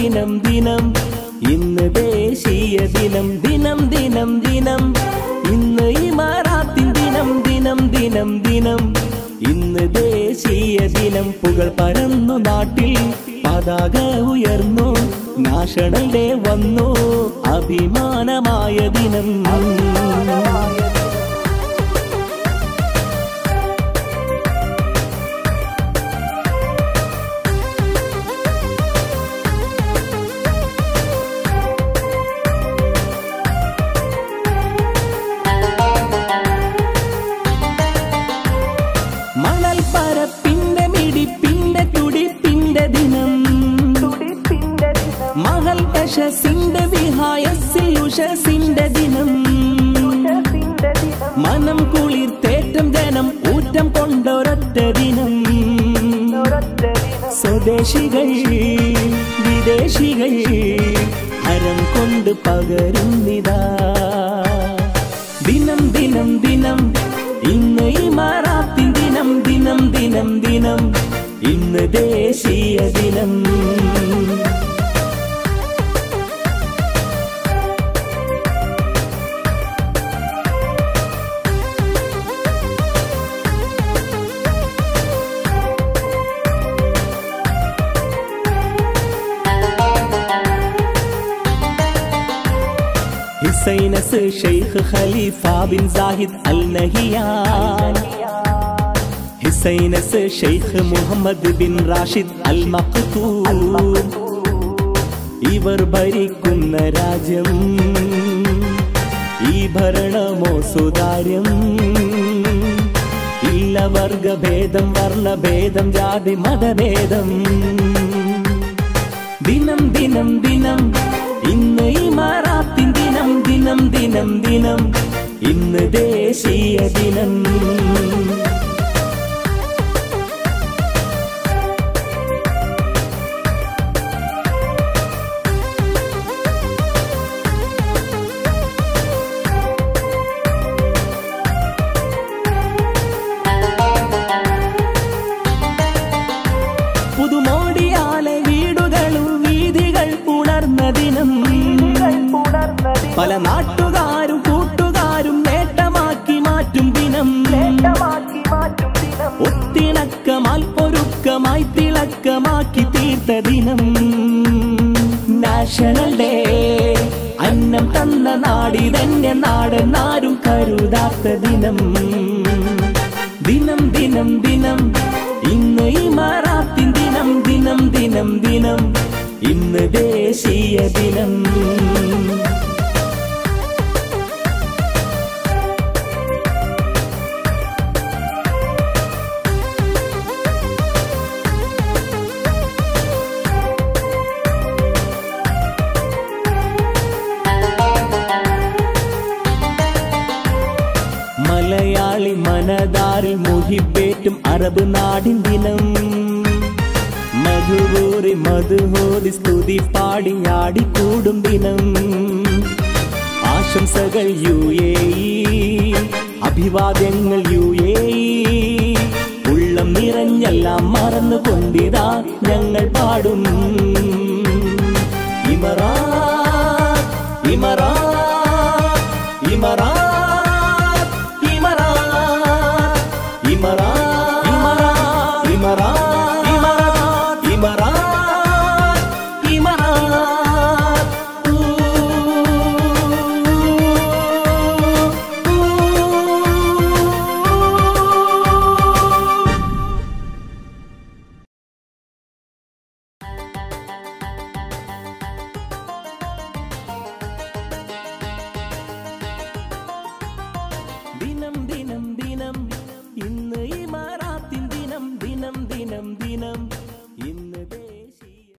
ദിനം ദിനം ഇന്ന് ദേശീയ ദിനം ദിനം ദിനം ദിനം ഇന്ന് ഇമാറാത്തിൻ ദിനം ദിനം ദിനം ദിനം ഇന്ന് ദേശീയ ദിനം പുകൾ പരന്നു നാട്ടിൽ പതാക ഉയർന്നു നാഷണൽ ഡേ വന്നു അഭിമാനമായ ദിനം മണൽ പരപ്പിന്റെ മിടിപ്പിന്റെ തുടിപ്പിന്റെ ദിനം മഹൽ യശസിന്റെ വിഹായസിൽ ഉഷസിന്റെ ദിനം മനം കുളിർത്തേറ്റം ജനം ഊറ്റം കൊണ്ടൊരൊറ്റ ദിനം സ്വദേശികൾ വിദേശികൾ ഹരം കൊണ്ട് പകരുന്നിതാ ദിനം ദിനം ദിനം ഇന്ന് ഇമാറാത്തിൻ ദിനം ദിനം ദിനം ദിനം ഇന്ന് ദേശീയ ദിനം his highness Sheikh Khalifa bin Zayed Al Nahyan his highness Sheikh Mohammed bin Rashid Al Maktoum ഇവർ ഭരിക്കുന്ന രാജ്യം ഈ ഭരണമോ സുതാര്യം ഇല്ല വർഗഭേദം വർണ്ണഭേദം ജാതി മതഭേദം ദിനം ദിനം ദിനം ഇന്ന് ഇമാറാത്തിൻ ദിനം ദിനം ദിനം ദിനം ഇന്ന് ദേശീയ ദിനം പുതുമോടിയാലെ വീടുകളും വീഥികൾ ഉണർന്ന ദിനം പല നാട്ടുകാരും കൂട്ടുകാരും നേട്ടമാക്കി മാറ്റും ദിനം ഒത്തിണക്കമാൽ ഒരുക്കമായി തിളക്കമാക്കി തീർത്ത ദിനം നാഷണൽ ഡേ അന്നം തന്ന നാടിതന്നെ നാടെന്നാരും കരുതാത്ത ദിനം ദിനം ദിനം ദിനം ഇന്ന് ഇമാറാത്തിൻ ദിനം ദിനം ദിനം ദിനം ഇന്ന് ദേശീയ ദിനം മലയാളി മനതാറിൽ മുഹിപ്പേറ്റും അറബ് നാടിൻ ദിനം മധുവൂറി മധുഹോതി സ്തുതി പാടി ആടിക്കൂടും ദിനം ആശംസകൾ UAE അഭിവാദ്യങ്ങൾ UAE ഉള്ളം നിറഞ്ഞെല്ലാം മറന്നുകൊണ്ടിതാ ഞങ്ങൾ പാടും